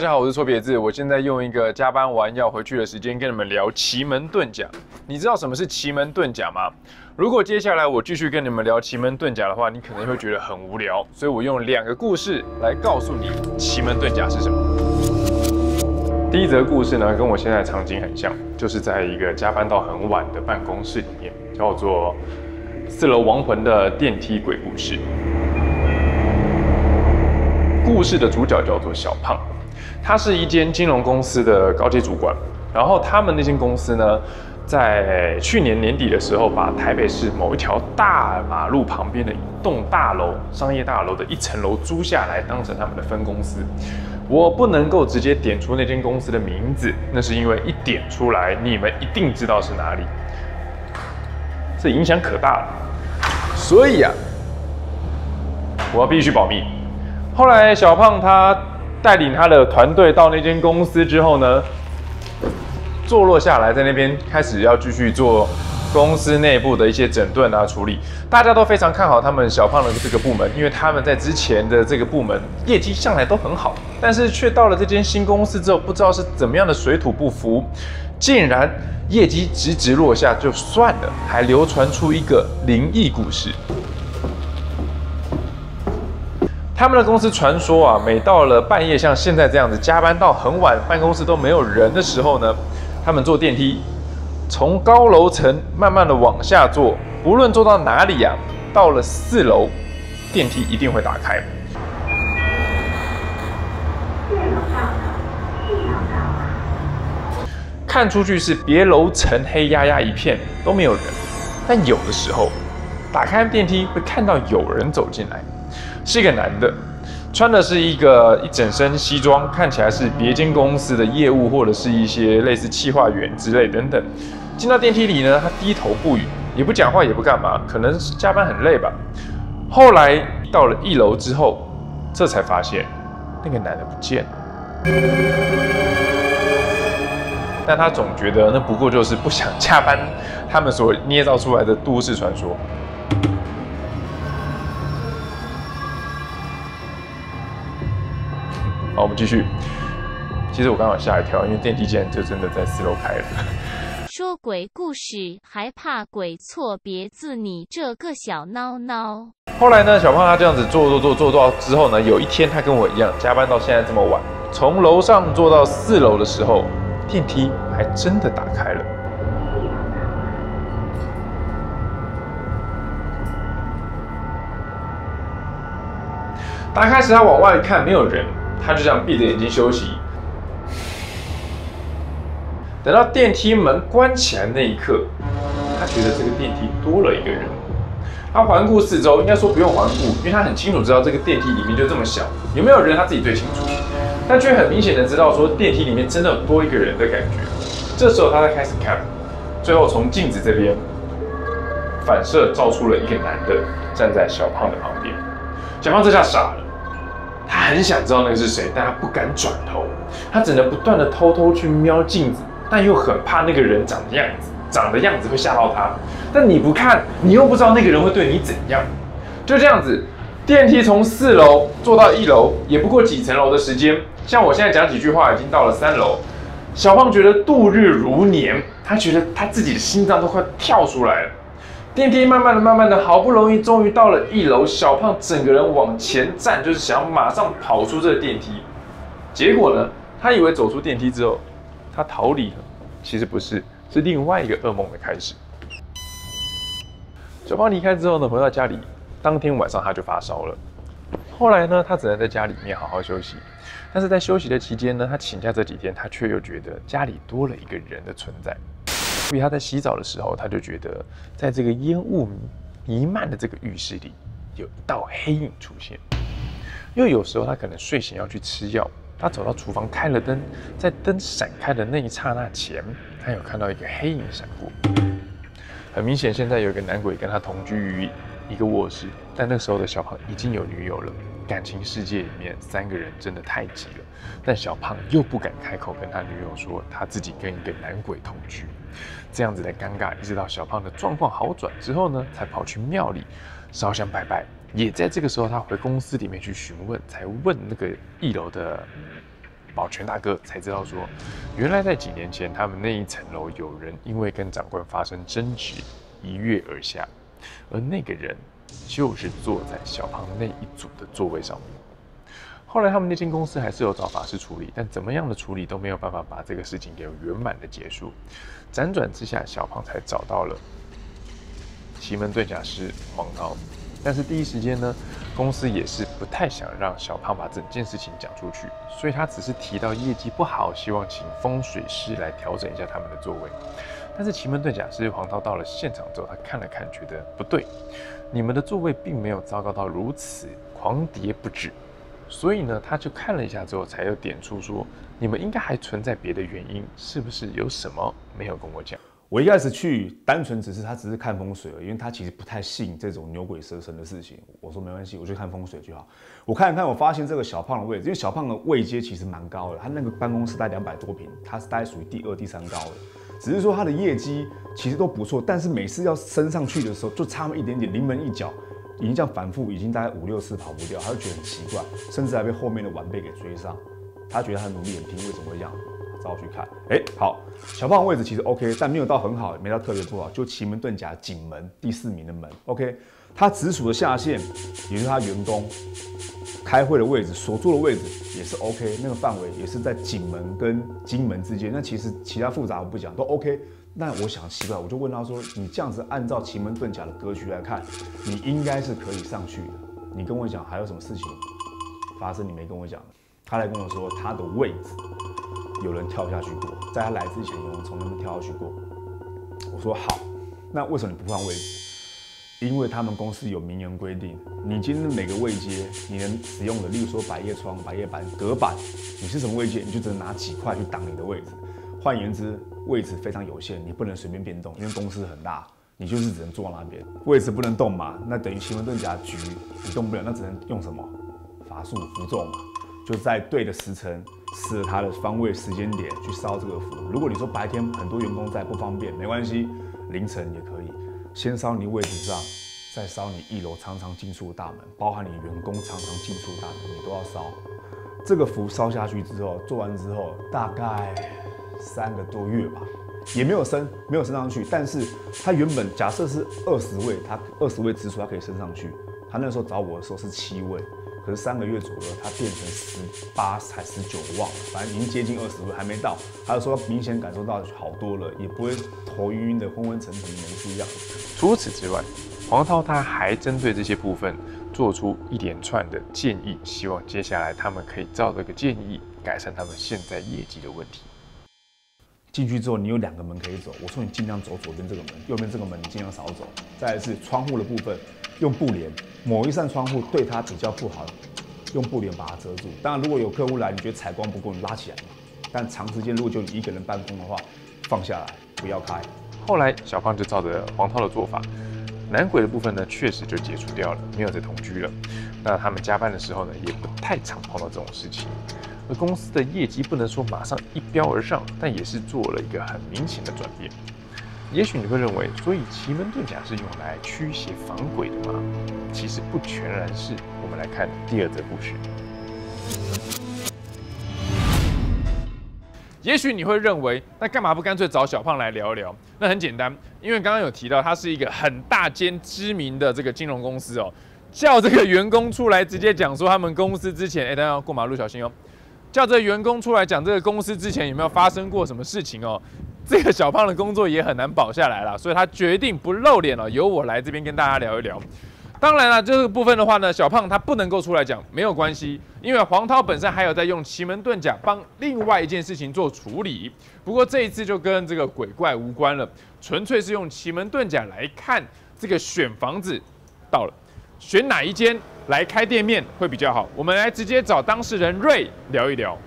家好，我是错别字。我现在用一个加班完要回去的时间跟你们聊奇门遁甲。你知道什么是奇门遁甲吗？如果接下来我继续跟你们聊奇门遁甲的话，你可能会觉得很无聊，所以我用2个故事来告诉你奇门遁甲是什么。第一则故事呢，跟我现在的场景很像，就是在一个加班到很晚的办公室里面，叫做4楼亡魂的电梯鬼故事。故事的主角叫做小胖，他是一间金融公司的高阶主管。然后他们那间公司呢，在去年年底的时候，把台北市某一条大马路旁边的一栋大楼、商业大楼的1层楼租下来，当成他们的分公司。我不能够直接点出那间公司的名字，那是因为一点出来，你们一定知道是哪里，这影响可大了。所以啊，我要必须保密。后来小胖他带领他的团队到那间公司之后呢，坐落下来，在那边开始要继续做公司内部的一些整顿啊处理。大家都非常看好他们小胖的这个部门，因为他们在之前的这个部门业绩向来都很好，但是却到了这间新公司之后，不知道是怎么样的水土不服，竟然业绩直直落下就算了，还流传出一个灵异故事。他们的公司传说啊，每到了半夜，像现在这样子加班到很晚，办公室都没有人的时候呢，他们坐电梯从高楼层慢慢的往下坐，不论坐到哪里啊，到了4楼，电梯一定会打开。看出去是别楼层黑压压一片，都没有人，但有的时候打开电梯会看到有人走进来。是一个男的，穿的是一整身西装，看起来是别间公司的业务或者是一些类似企划员之类等等。进到电梯里呢，他低头不语，也不讲话，也不干嘛，可能是加班很累吧。后来到了1楼之后，这才发现那个男的不见了。但他总觉得那不过就是不想加班，他们所捏造出来的都市传说。好，我们继续。其实我刚好吓一跳，因为电梯竟然就真的在4楼开了。 说鬼故事还怕鬼错别字，你这个小孬孬。 后来呢，小胖他这样子做到之后呢，有一天他跟我一样加班到现在这么晚，从楼上坐到4楼的时候，电梯还真的打开了。打开时他往外看，没有人。他就这样闭着眼睛休息，等到电梯门关起来那一刻，他觉得这个电梯多了一个人。他环顾四周，应该说不用环顾，因为他很清楚知道这个电梯里面就这么小，有没有人他自己最清楚，但却很明显的知道说电梯里面真的有多一个人的感觉。这时候他才开始看，最后从镜子这边反射照出了一个男的站在小胖的旁边。小胖这下傻了。他很想知道那个是谁，但他不敢转头，他只能不断的偷偷去瞄镜子，但又很怕那个人长的样子会吓到他。但你不看，你又不知道那个人会对你怎样。就这样子，电梯从4楼坐到1楼，也不过几层楼的时间。像我现在讲几句话，已经到了3楼。小胖觉得度日如年，他觉得他自己的心脏都快跳出来了。电梯慢慢的，好不容易终于到了1楼，小胖整个人往前站，就是想要马上跑出这个电梯。结果呢，他以为走出电梯之后，他逃离了，其实不是，是另外一个噩梦的开始。小胖离开之后呢，回到家里，当天晚上他就发烧了。后来呢，他只能在家里面好好休息。但是在休息的期间呢，他请假这几天，他却又觉得家里多了一个人的存在。所以他在洗澡的时候，他就觉得在这个烟雾弥漫的这个浴室里，有一道黑影出现。又有时候他可能睡醒要去吃药，他走到厨房开了灯，在灯闪开的那一刹那前，他有看到一个黑影闪过。很明显，现在有一个男鬼跟他同居于一个卧室，但那时候的小胖已经有女友了。感情世界里面3个人真的太急了，但小胖又不敢开口跟他女友说他自己跟一个男鬼同居，这样子的尴尬，一直到小胖的状况好转之后呢，才跑去庙里烧香拜拜。也在这个时候，他回公司里面去询问，才问那个1楼的保全大哥才知道说，原来在几年前他们那一层楼有人因为跟长官发生争执，一跃而下，而那个人就是坐在小胖那一组的座位上面。后来他们那间公司还是有找法师处理，但怎么样的处理都没有办法把这个事情给圆满的结束。辗转之下，小胖才找到了奇门遁甲师黄涛。但是第一时间呢，公司也是不太想让小胖把整件事情讲出去，所以他只是提到业绩不好，希望请风水师来调整一下他们的座位。但是奇门遁甲师黄涛到了现场之后，他看了看，觉得不对，你们的座位并没有糟糕到如此狂跌不止。所以呢，他就看了一下之后，才有点出说，你们应该还存在别的原因，是不是有什么没有跟我讲？ 我一开始去，单纯只是看风水而已，因为他其实不太信这种牛鬼蛇神的事情。我说没关系，我去看风水就好。我看一看，我发现这个小胖的位置，因为小胖的位阶其实蛮高的，他那个办公室大概200多平，他是大概属于第2、第3高的。只是说他的业绩其实都不错，但是每次要升上去的时候，就差那么一点点，临门一脚，已经这样反复，已经大概5、6次跑不掉，他就觉得很奇怪，甚至还被后面的晚辈给追上。他觉得他努力很拼，为什么会这样？找我去看，好，小胖的位置其实 OK， 但没有到很好，没到特别不好，就奇门遁甲景门第4名的门 OK， 他直属的下线，也就是他员工开会的位置，所坐的位置也是 OK， 那个范围也是在景门跟金门之间。那其实其他复杂我不讲，都 OK。那我想奇怪，我就问他说：“你这样子按照奇门遁甲的格局来看，你应该是可以上去的。你跟我讲还有什么事情发生？你没跟我讲。”他来跟我说他的位置有人跳下去过，在他来之前有人从那边跳下去过。我说好，那为什么你不换位置？因为他们公司有明文规定，你今天每个位阶你能使用的，例如说百叶窗、百叶板、隔板，你是什么位阶，你就只能拿几块去挡你的位置。换言之，位置非常有限，你不能随便变动，因为公司很大，你就是只能坐那边，位置不能动嘛。那等于奇门遁甲局你动不了，那只能用什么法术符咒嘛，就在对的时辰，适合他的方位时间点去烧这个符。如果你说白天很多员工在不方便，没关系，凌晨也可以。先烧你位置上，再烧你1楼常常进出的大门，包含你员工常常进出的大门，你都要烧。这个符烧下去之后，做完之后大概3个多月吧，也没有升上去。但是他原本假设是20位，他20位直属他可以升上去。他那时候找我的时候是7位，可是3个月左右他变成18还19，我忘了，反正已经接近20位，还没到。他就说明显感受到好多了，也不会头晕晕的、昏昏沉沉的，没事一样。 除此之外，黄涛他还针对这些部分做出一连串的建议，希望接下来他们可以照这个建议改善他们现在业绩的问题。 进去之后，你有2个门可以走。我说你尽量走左边这个门，右边这个门你尽量少走。再来是窗户的部分，用布帘，某一扇窗户对它比较不好，用布帘把它遮住。当然，如果有客户来，你觉得采光不够，你拉起来嘛。但长时间如果就你一个人办公的话，放下来，不要开。 后来小胖就照着黄涛的做法，男鬼的部分呢，确实就解除掉了，没有再同居了。那他们加班的时候呢，也不太常碰到这种事情。而公司的业绩不能说马上一飙而上，但也是做了一个很明显的转变。也许你会认为，所以奇门遁甲是用来驱邪防鬼的吗？其实不全然是。我们来看第2则故事。也许你会认为，那干嘛不干脆找小胖来聊一聊？那很简单，因为刚刚有提到，它是一个很大间知名的这个金融公司哦，叫这个员工出来直接讲说他们公司之前，大家过马路小心哦。叫这个员工出来讲这个公司之前有没有发生过什么事情哦？这个小胖的工作也很难保下来了，所以他决定不露脸了，由我来这边跟大家聊一聊。当然了，这个部分的话呢，小胖他不能够出来讲，没有关系，因为黄涛本身还有在用奇门遁甲帮另外一件事情做处理。不过这一次就跟这个鬼怪无关了，纯粹是用奇门遁甲来看这个选房子到了，选哪一间来开店面会比较好。我们来直接找当事人瑞聊一聊。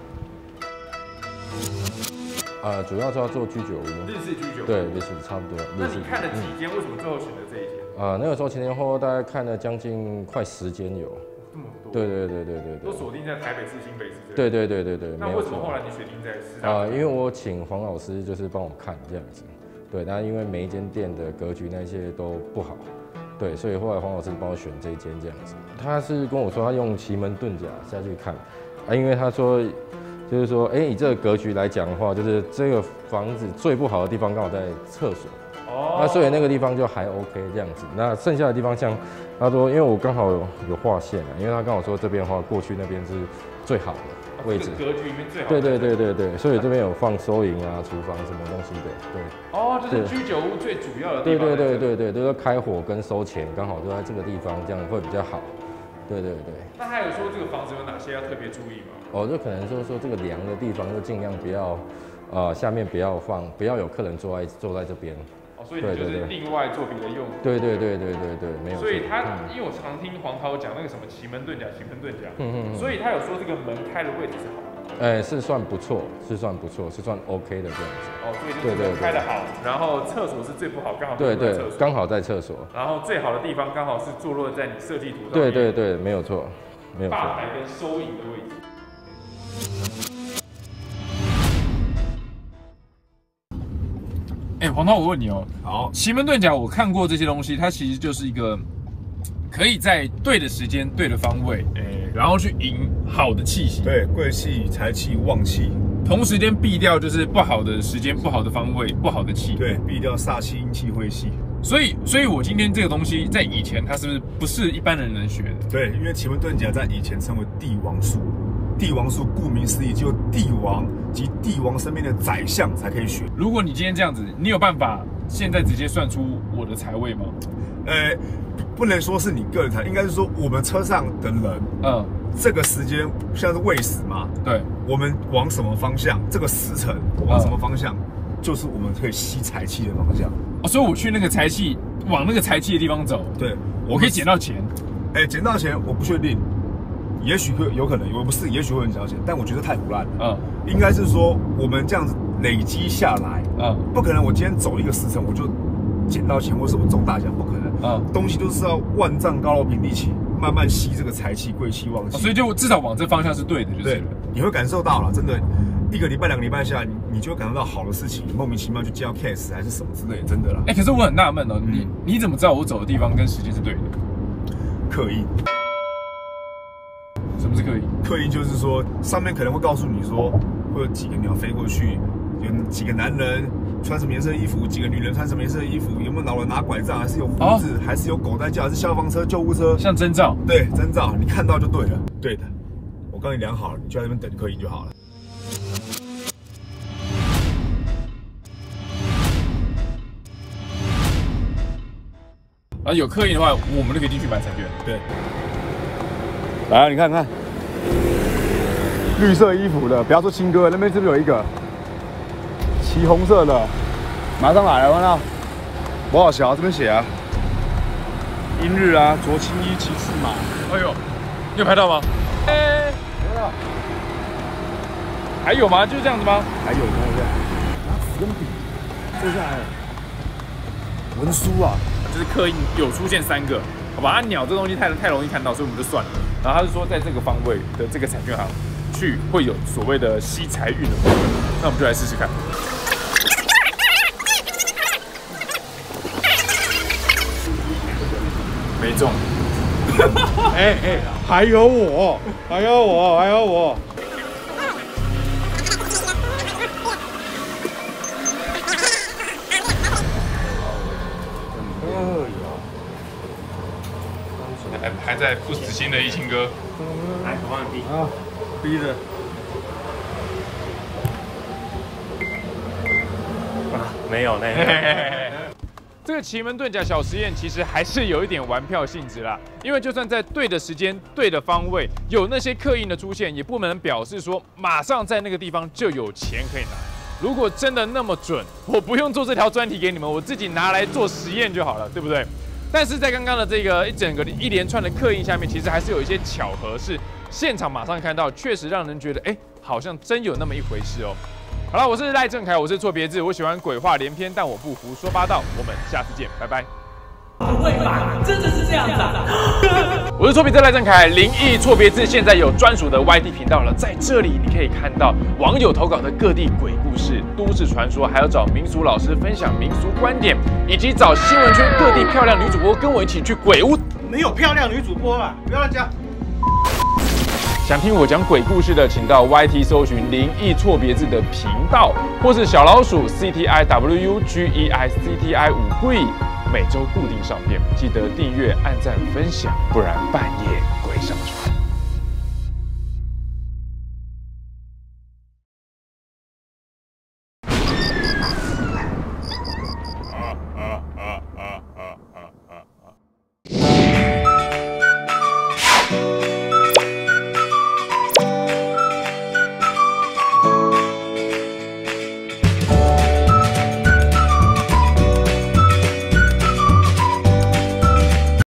主要是要做居酒屋， 日式居酒屋， 对，日式差不多。 那你看了几间？为什么最后选择这一间？ 那个时候前前后后大概看了将近快10间有。 这么多？ 对。 都锁定在台北市、新北市这。 对。 那为什么后来你选定在师大？ 因为我请黄老师就是帮我看这样子。对，但因为每一间店的格局那些都不好，对，所以后来黄老师帮我选这一间这样子。他是跟我说他用奇门遁甲下去看，因为他说就是说，以这个格局来讲的话，就是这个房子最不好的地方刚好在厕所。那所以那个地方就还 OK 这样子。那剩下的地方像他说，因为我刚好有划线因为他刚好说这边的话，过去那边是最好的位置， 格局里面最好。 对，所以这边有放收银啊、厨房什么东西的，对。 哦，就是居酒屋最主要的地方。 对，就是开火跟收钱刚好都在这个地方，这样会比较好。对。 那还有说这个房子有哪些要特别注意吗？ 就可能就是说这个梁的地方就尽量不要，下面不要有客人坐在这边。 所以你就是另外做别的用途。 对，没有。 所以他，因为我常听黄涛讲那个什么奇门遁甲，所以他有说这个门开的位置是好的。 是算不错，是算 OK 的这样子。 所以就是开的好，然后厕所是最不好，刚好对，刚好在厕所。 然后最好的地方刚好是坐落在你设计图上面。 对，没有错。 吧台跟收银的位置。黄涛，我问你好，奇门遁甲我看过这些东西，它其实就是一个可以在对的时间、对的方位，然后去迎好的气息， 对，贵气、财气、旺气， 同时间避掉就是不好的时间、不好的方位、不好的气， 对，避掉煞气、阴气、晦气。 所以我今天这个东西在以前它是不是一般人能学的？ 对，因为奇门遁甲在以前称为帝王术。帝王术顾名思义，就帝王及帝王身边的宰相才可以学。 如果你今天这样子，你有办法现在直接算出我的财位吗？ 不能说是你个人财，应该是说我们车上的人，这个时间像是未时嘛， 对， 我们往什么方向，这个时辰往什么方向，就是我们可以吸财气的方向。 所以我去那个财气，往那个财气的地方走， 对， 我可以捡到钱。 捡到钱我不确定。也许会有可能，我不是，也许会很小钱，但我觉得太胡乱了。应该是说我们这样子累积下来，不可能我今天走一个时辰我就捡到钱或是我中大奖，不可能。东西都是要万丈高楼平地起，慢慢吸这个财气、贵气、旺气。所以就至少往这方向是对的，就是对。你会感受到了，真的，1个礼拜、2个礼拜下来，你就会感受到好的事情，莫名其妙就接到 case 还是什么之类的，真的啦。 可是我很纳闷你怎么知道我走的地方跟时间是对的？ 刻意。 什么是刻意？ 刻意就是说，上面可能会告诉你说，会有几个鸟飞过去，有几个男人穿什么颜色的衣服，几个女人穿什么颜色的衣服，有没有老人拿拐杖，还是有胡子，还是有狗在叫，还是消防车、救护车， 像征兆。 对，征兆，你看到就对了。对的，我刚你量好了，你就在那边等刻意就好了。 有刻意的话，我们就可以进去买彩券。 对。来啊，你看看，绿色衣服的，不要说青哥，那边是不是有一个旗红色的？马上来了，看到？我好小，这边写啊，阴日啊，着青衣，骑赤马。 哎呦，你有拍到吗？还有吗？就是这样子吗？ 还有，拿纸跟笔，接下来文书啊， 就是刻印有出现3个，好吧？鸟这东西太容易看到，所以我们就算了。然后他是说，在这个方位的这个彩券行去会有所谓的吸财运的部分，那我们就来试试看。没中。 还有我。 还在不死心的一清哥， 来，我帮你逼啊，逼着没有那个。 这个奇门遁甲小实验其实还是有一点玩票性质啦，因为就算在对的时间、对的方位，有那些刻印的出现，也不能表示说马上在那个地方就有钱可以拿。如果真的那么准，我不用做这条专题给你们，我自己拿来做实验就好了，对不对？但是在刚刚的这个一连串的刻印下面，其实还是有一些巧合，是现场马上看到，确实让人觉得，好像真有那么一回事哦。好了，我是赖正凯，我是错别字，我喜欢鬼话连篇，但我不胡说八道。我们下次见，拜拜。 不会吧？真的是这样子啊！ 我是错别字赖正凯，灵异错别字现在有专属的 YT 频道了，在这里你可以看到网友投稿的各地鬼故事、都市传说，还有找民俗老师分享民俗观点，以及找新闻圈各地漂亮女主播跟我一起去鬼屋。 没有漂亮女主播啦，不要乱讲。 想听我讲鬼故事的，请到 YT 搜寻灵异错别字的频道，或是小老鼠 CTIWGEICTI 5贵，每周固定上片，记得订阅、按赞、分享，不然半夜鬼上船。